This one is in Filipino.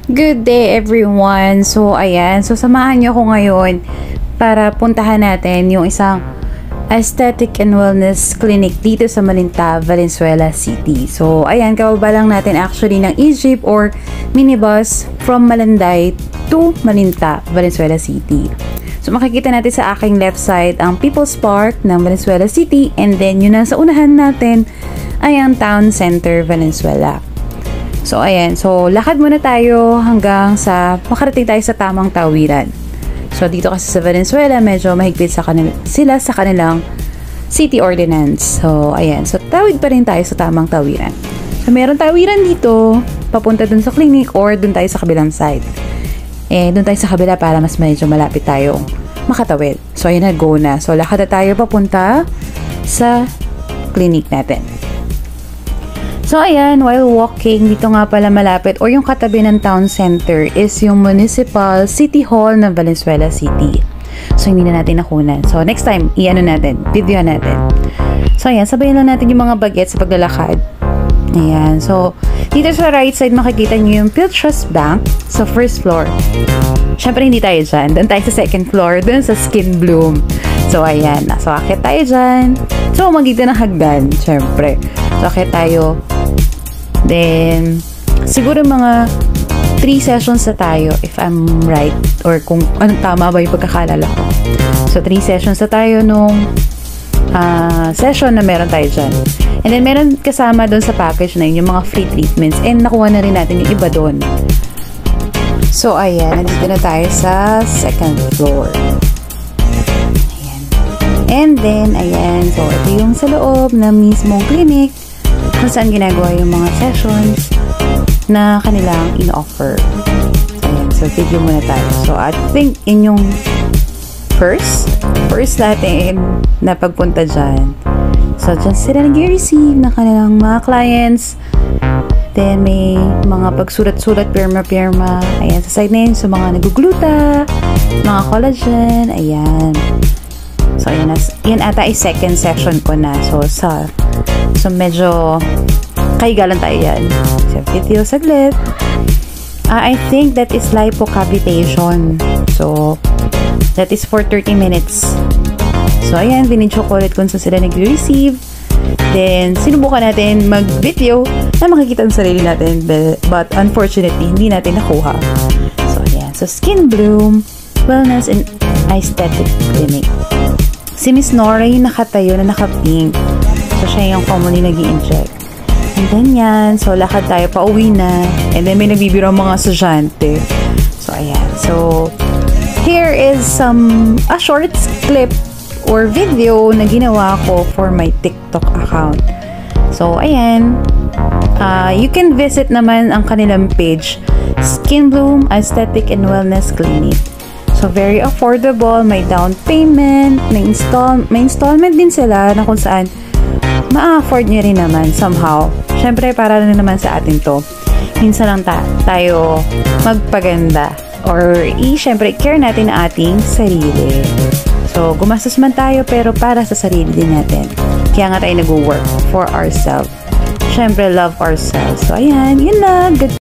Good day everyone! So ayan, so samahan niyo ako ngayon para puntahan natin yung isang aesthetic and wellness clinic dito sa Malinta, Valenzuela City. So ayan, kababa lang natin actually ng e-jeep or minibus from Malanday to Malinta, Valenzuela City. So makikita natin sa aking left side ang People's Park ng Valenzuela City, and then yun na sa unahan natin ay ang Town Center, Valenzuela. So, ayan. So, lakad muna tayo hanggang sa makarating tayo sa tamang tawiran. So, dito kasi sa Valenzuela, medyo mahigpit sila sa kanilang city ordinance. So, ayan. So, tawid pa rin tayo sa tamang tawiran. So, meron tawiran dito, papunta dun sa clinic or dun tayo sa kabilang side. Dun tayo sa kabila para mas medyo malapit tayong makatawid. So, ayan na, go na. So, lakad na tayo papunta sa clinic natin. So, ayan, while walking, dito nga pala malapit or yung katabi ng town center is yung Municipal City Hall ng Valenzuela City. So, hindi na natin nakunan. So, next time, i-ano natin, video natin. So, ayan, sabayan lang natin yung mga bagets sa paglalakad. Ayan, so, dito sa right side, makikita nyo yung Piltrust Bank sa first floor. Siyempre, hindi tayo dyan. Doon tayo sa second floor, doon sa Skin Bloom. So, ayan, so, akit tayo dyan. So, magiging ng hagdan, siyempre. So, akit tayo. Then, siguro mga 3 sessions na tayo if I'm right or kung anong tama ba yung pagkakalala ko. So, 3 sessions na tayo nung session na meron tayo dyan. And then, meron kasama doon sa package na yun, yung mga free treatments. And nakuha na rin natin yung iba doon. So, ayan. Nandito na tayo sa second floor. Ayan. And then, ayan. So, ito yung sa loob na mismong clinic kung saan ginagawa yung mga sessions na kanilang in-offer. Ayan, so video muna tayo. So, I think in yung first natin na pagpunta dyan. So, dyan sila nag-receive ng kanilang mga clients. Then, may mga pagsulat-sulat, pirma-pirma. Ayan, sa side na yun, so mga nagugluta, mga collagen, ayan. So, yan ata ay second session ko na. So medyo kaigalan tayo yan. So, video saglit. I think that is lipocavitation. So, that is for 30 minutes. So, ayan, binidyo ko ulit kung saan sila nag-receive. Then, sinubukan natin mag-video na makikita ang sarili natin. But, unfortunately, hindi natin nakuha. So, ayan. So, Skin Bloom, Wellness and Aesthetic Clinic. Si Miss Nora yung nakatayo na naka-pink. So, siya yung commonly nag-i-inject. And then yan. So, lakad tayo pa uwi na. And then, may nagbibiro mga estudyante. So, ayan. So, here is a short clip or video na ginawa ko for my TikTok account. So, ayan. You can visit naman ang kanilang page, Skin Bloom Aesthetic and Wellness Clinic. So, very affordable. May down payment. May installment din sila na kung saan ma-afford nyo rin naman somehow. Siyempre, para rin naman sa atin to. Minsan lang tayo magpaganda. Or, siyempre, care natin ang ating sarili. So, gumastos man tayo, pero para sa sarili din natin. Kaya nga tayo nag-work for ourselves. Siyempre, love ourselves. So, ayan. Yun lang. Good.